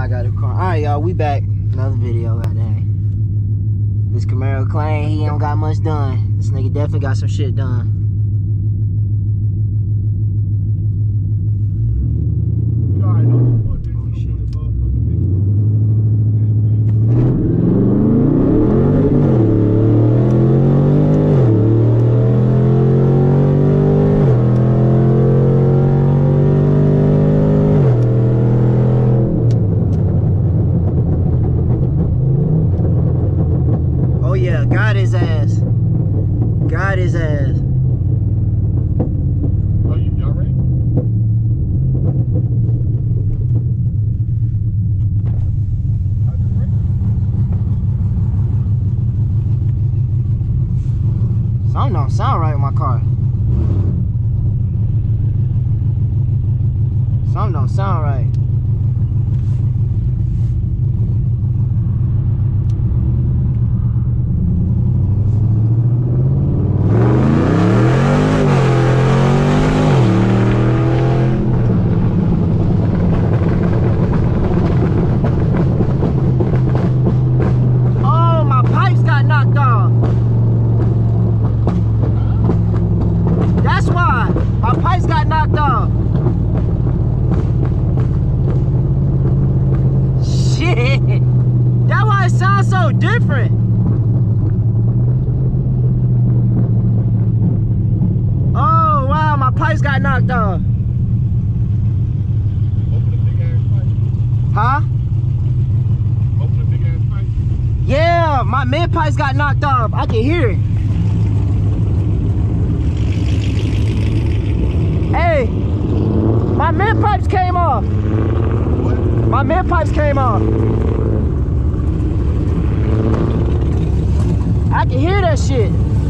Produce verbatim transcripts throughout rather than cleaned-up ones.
I got a car. Alright, y'all, we back. Another video out there. This Camaro claim he ain't got much done. This nigga definitely got some shit done. Oh yeah, got his ass. Got his ass. Are you y'all ready? Something don't sound right with my car. Something don't sound right. My pipes got knocked off. Shit. That's why it sounds so different. Oh wow, my pipes got knocked off. Open the big ass pipe. Huh? Open the big ass pipe. Yeah, my mid pipes got knocked off. I can hear it. Hey, my mid pipes came off. What? My mid pipes came off. I can hear that shit.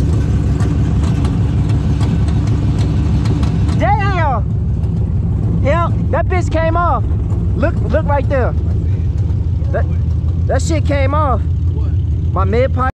Damn. Yeah, that bitch came off. Look, look right there. That, that shit came off. What? My mid pipe.